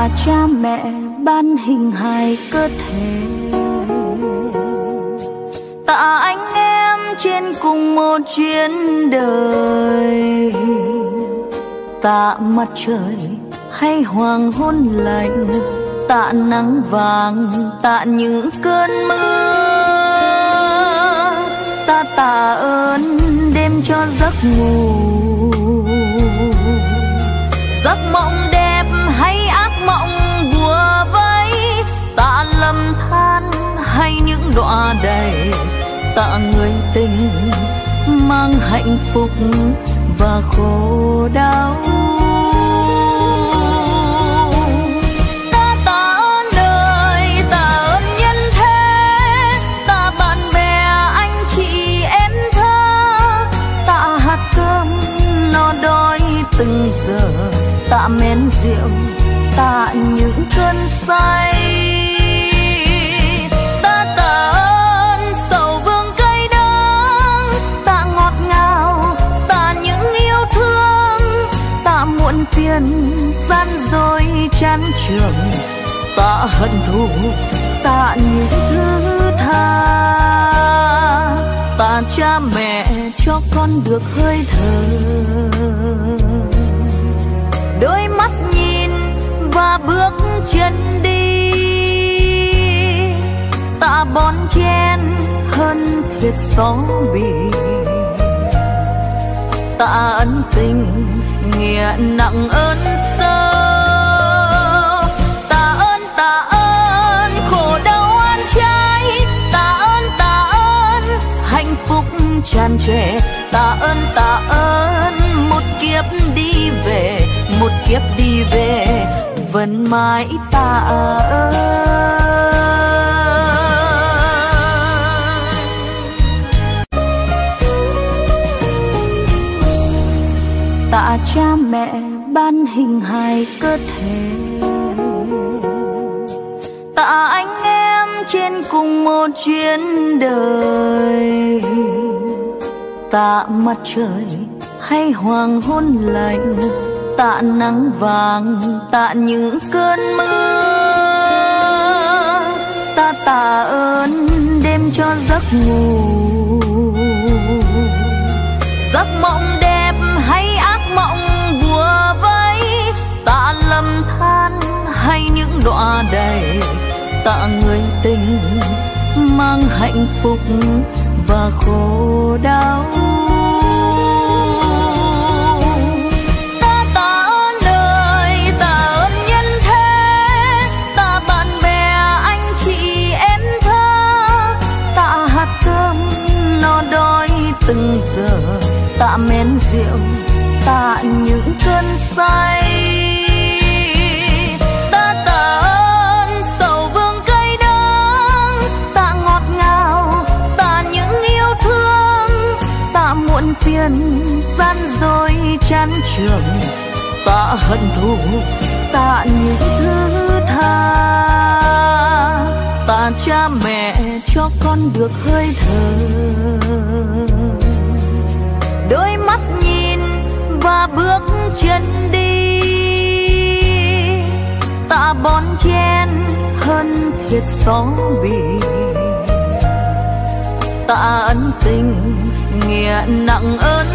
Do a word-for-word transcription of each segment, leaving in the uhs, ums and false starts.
Tạ cha mẹ ban hình hài cơ thể, tạ anh em trên cùng một chuyến đời. Tạ mặt trời hay hoàng hôn lạnh, tạ nắng vàng, tạ những cơn mưa. Ta tạ ơn đêm cho giấc ngủ, giấc mộng đẹp hay ác mộng bùa vây. Tạ lầm than hay những đọa đầy, tạ người tình mang hạnh phúc và khổ đau. Ta tạ ơn đời, tạ ơn nhân thế, tạ bạn bè anh chị em thơ, tạ hạt cơm no đói từng giờ, tạ men rượu, tạ những cơn say. Ta tạ ơn sầu vương cay đắng, tạ ngọt ngào, tạ những yêu thương, tạ muộn phiền gian dối chán trường, tạ hận thù, tạ những thứ tha. Tạ cha mẹ cho con được hơi thở, đôi mắt nhìn và bước chân đi. Tạ bon chen hơn thiệt gió bì, tạ ân tình nghĩa nặng ơn sâu. Tạ ơn, tạ ơn khổ đau oan trái, tạ ơn, tạ ơn hạnh phúc tràn trề. Tạ ơn, tạ ơn một kiếp đi về, một kiếp đi về vẫn mãi tạ ơn. Tạ cha mẹ ban hình hài cơ thể, tạ anh em trên cùng một chuyến đời. Tạ mặt trời hay hoàng hôn lạnh, tạ nắng vàng, tạ những cơn mưa. Ta tạ ơn đêm cho giấc ngủ, giấc mộng đẹp hay ác mộng bùa vây. Tạ lầm than hay những đọa đầy, tạ người tình mang hạnh phúc và khổ đau. Ta tạ ơn đời, tạ ơn nhân thế, tạ bạn bè anh chị em thơ, tạ hạt cơm no đói từng giờ, tạ men rượu, tạ những cơn say. Ta tạ ơn sầu vương cay đắng, tạ ngọt ngào, tạ những yêu thương, tạ muộn phiền gian dối chán trường, tạ hận thù, tạ những thứ tha. Tạ cha mẹ cho con được hơi thở, đôi mắt nhìn và bước chân đi. Tạ bon chen hơn thiệt gió bì, tạ ân tình nghĩa nặng ơn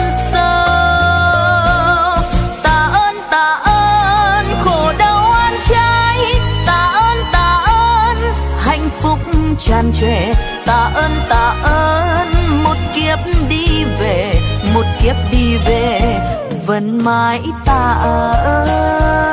sâu. Tạ ơn, tạ ơn khổ đau oan trái, tạ ơn, tạ ơn hạnh phúc tràn trề. Tạ ơn, tạ ơn một kiếp đi về, một kiếp đi về vẫn mãi tạ ơn.